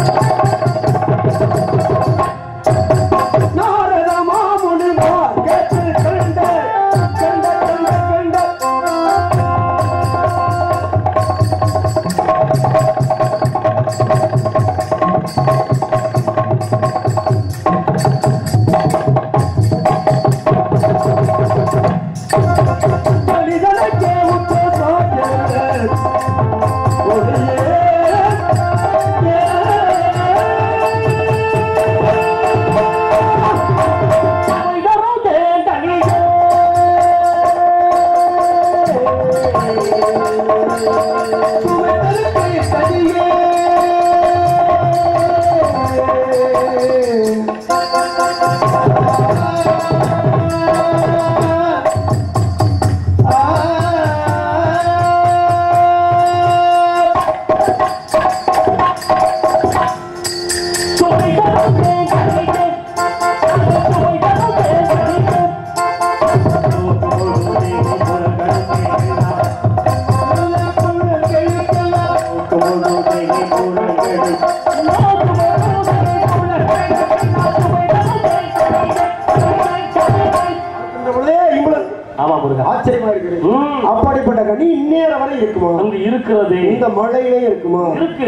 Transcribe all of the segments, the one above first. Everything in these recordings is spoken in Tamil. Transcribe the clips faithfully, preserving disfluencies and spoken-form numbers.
அப்படிப்பட்ட கனி இந்நேர வரை இருக்குமா? அங்கு இருக்கிறது. இந்த மழையிலே இருக்குமா? இருக்கு.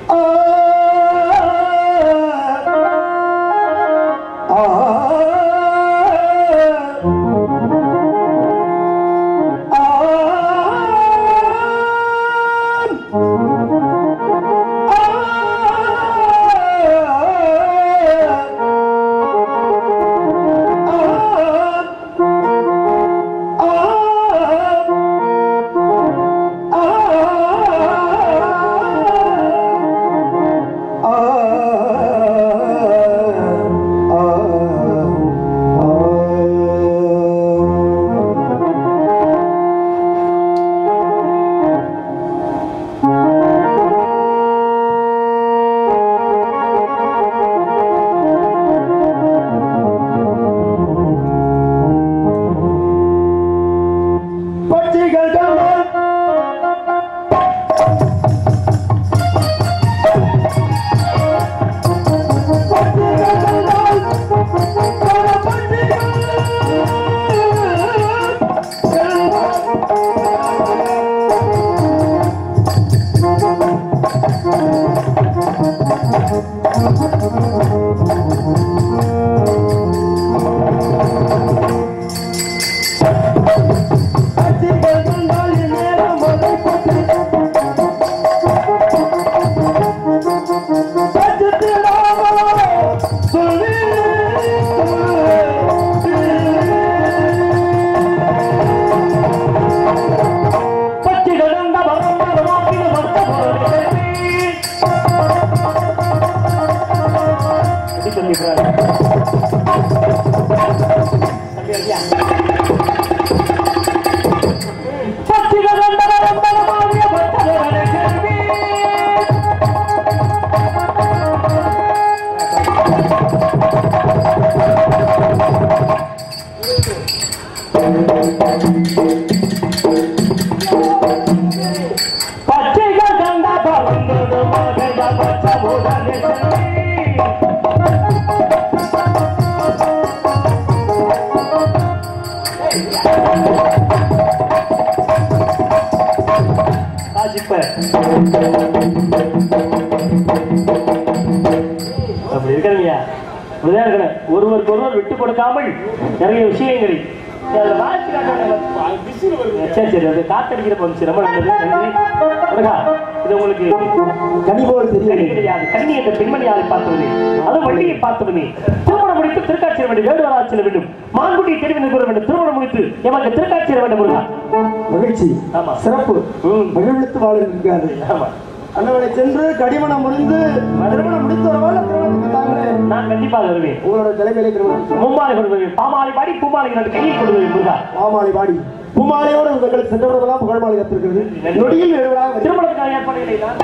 ஒருவருக்கு ஒருவர் விட்டு கொடுக்காமல் நிறைய விஷயங்களை காத்தடிக்கிற பங்கு ரொம்ப நல்லது. இது உங்களுக்கு கனி போல் கிடையாது. கண்ணி என்ற பெண்மணியாரை பார்த்தவனே, அதுவும் வள்ளியை பார்த்தவனே, திருமணம் முடித்து திருக்காட்சியர் வேண்டும், வேடுவராக செல்ல வேண்டும், மான்குட்டியை தெரிவித்து கூற வேண்டும், திருமணம் முடித்து எமக்கு திருக்காட்சியர் வேண்டும். மகிழ்ச்சி, சிறப்பு, மகிழ்வித்து வாழ்ந்திருக்காரு. ஆமா, அண்ணவனை சென்று கடிமணம் முடிந்து திருமணம் முடித்து வரவாள். நான் கண்டிப்பாக வருவேன். உங்களோட தலைமையிலே திருமணம் மும்மாலை கொடுவேன். பாமாலை பாடி பூமாலை நான் கையை கொடுவேன். முருகா, பாமாலை பாடி பூமாலையோடு உங்கள் சென்றவர்களெல்லாம் புகழ்மாலை கத்திருக்கிறது. நொடியில் திருமணத்துக்கான ஏற்பாடுகளை தான்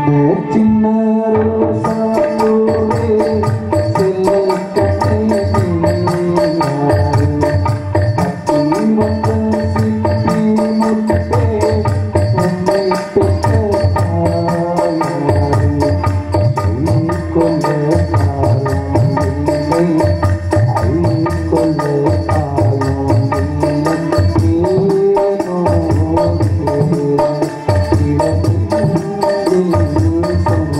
Thank you.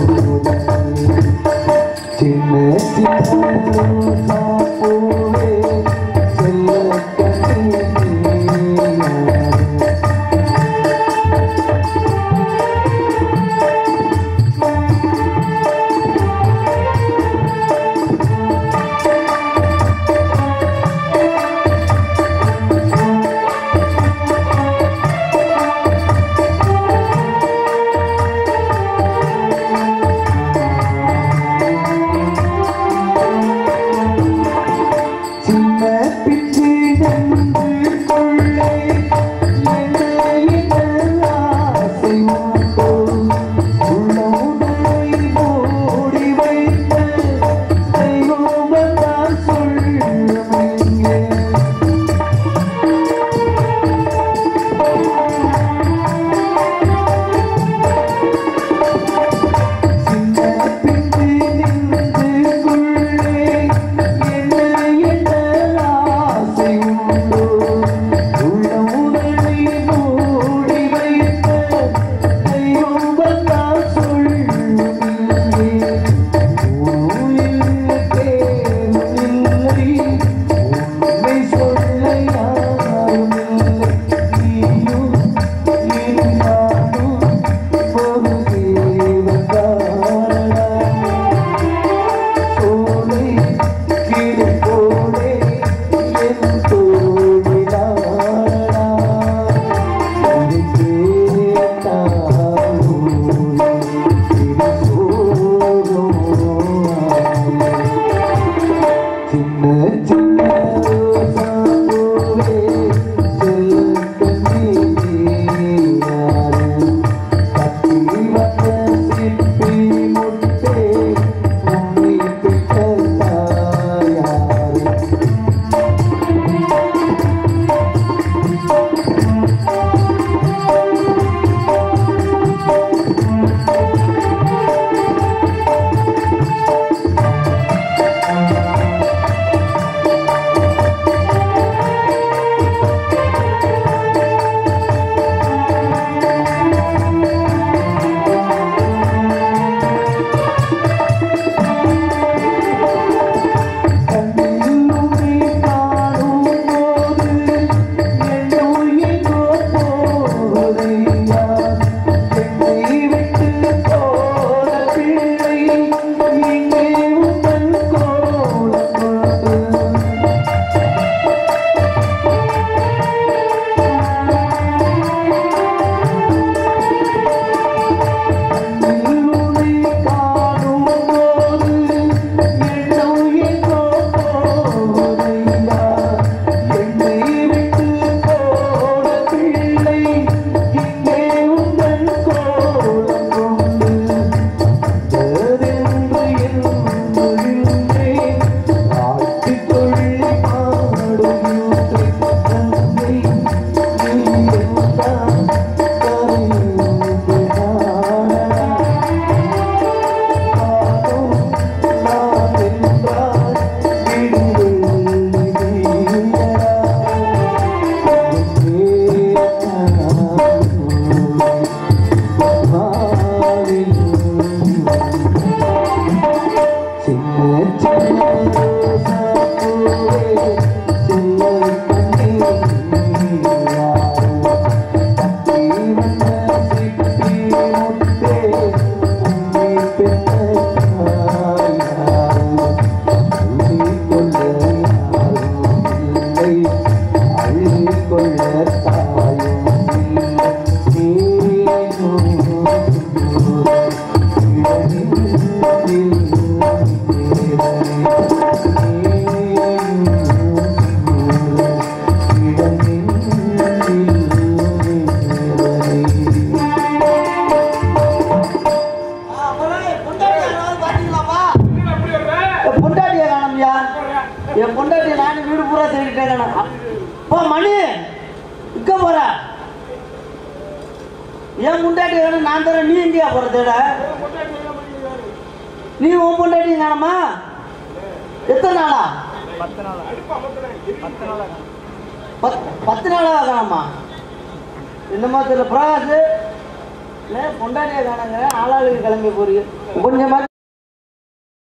ஏன் முண்டாட்டி வேணும் நான் தரேன், நீ எங்கேயா போறதேட? நீ உன் பொண்டாட்டி காணமா? எத்தனை நாளா? பத்து நாளா பத்து நாளா காணமா? என்னமா தெரியல பிரகாஷ், பொண்டாட்டியா காணங்க, ஆளாளுக்கு கிளம்பி போறீங்க கொஞ்சமா